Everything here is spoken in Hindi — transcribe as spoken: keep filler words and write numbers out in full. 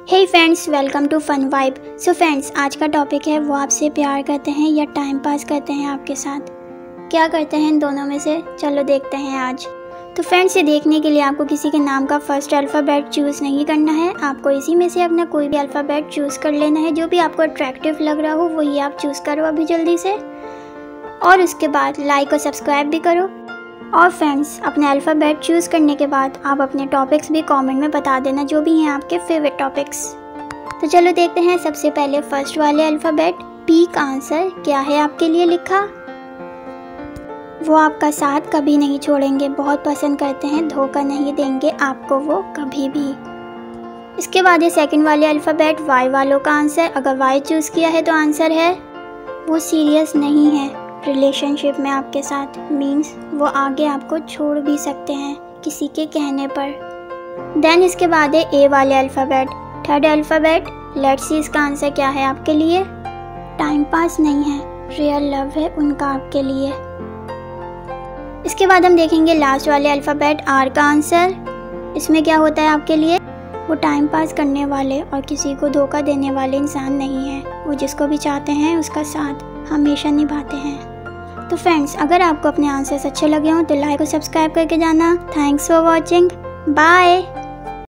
Hey friends, welcome to fun vibe. So friends, आज का टॉपिक है वो आपसे प्यार करते हैं या टाइम पास करते हैं आपके साथ। क्या करते हैं इन दोनों में से, चलो देखते हैं आज। तो फ्रेंड्स, ये देखने के लिए आपको किसी के नाम का फर्स्ट अल्फ़ाबेट चूज़ नहीं करना है। आपको इसी में से अपना कोई भी अल्फ़ाबेट चूज़ कर लेना है। जो भी आपको अट्रैक्टिव लग रहा हो वही आप चूज़ करो अभी जल्दी से, और उसके बाद लाइक और सब्सक्राइब भी करो। और फ्रेंड्स, अपने अल्फ़ाबेट चूज़ करने के बाद आप अपने टॉपिक्स भी कमेंट में बता देना, जो भी हैं आपके फेवरेट टॉपिक्स। तो चलो देखते हैं सबसे पहले फर्स्ट वाले अल्फ़ाबेट पी का आंसर क्या है आपके लिए लिखा। वो आपका साथ कभी नहीं छोड़ेंगे, बहुत पसंद करते हैं, धोखा नहीं देंगे आपको वो कभी भी। इसके बाद ये सेकंड वाले अल्फ़ाबेट वाई वालों का आंसर। अगर वाई चूज़ किया है तो आंसर है वो सीरियस नहीं है रिलेशनशिप में आपके साथ, मीन्स वो आगे आपको छोड़ भी सकते हैं किसी के कहने पर। देन इसके बाद है ए वाले alphabet, third alphabet. Let's see इसका आंसर क्या है आपके लिए। टाइम पास नहीं है, रियल लव है उनका आपके लिए। इसके बाद हम देखेंगे लास्ट वाले अल्फ़ाबेट आर का आंसर। इसमें क्या होता है आपके लिए, वो टाइम पास करने वाले और किसी को धोखा देने वाले इंसान नहीं है। वो जिसको भी चाहते हैं उसका साथ हमेशा निभाते हैं। तो फ्रेंड्स, अगर आपको अपने आंसर्स अच्छे लगे हों तो लाइक और सब्सक्राइब करके जाना। Thanks for watching, bye.